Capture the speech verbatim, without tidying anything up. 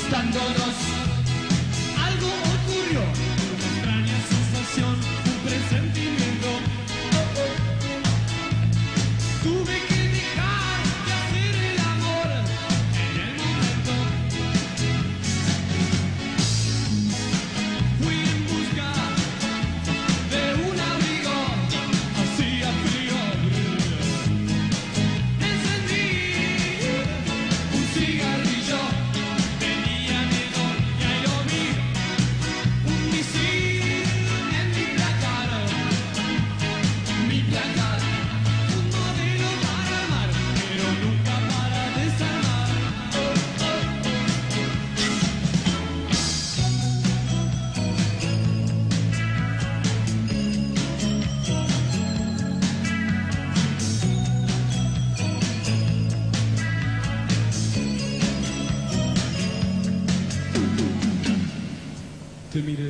gustándonos. Algo ocurrió, una extraña sensación, un presentimiento. Oh, oh. Tuve que dejar de hacer el amor en el momento. Fui en busca de un abrigo, hacía frío. Encendí un cigarrillo, tenía miedo y ahí lo vi. Un misil en mi placar, mi placar. Un modelo para amar, pero nunca para desarmar. Oh, oh, oh. Te miré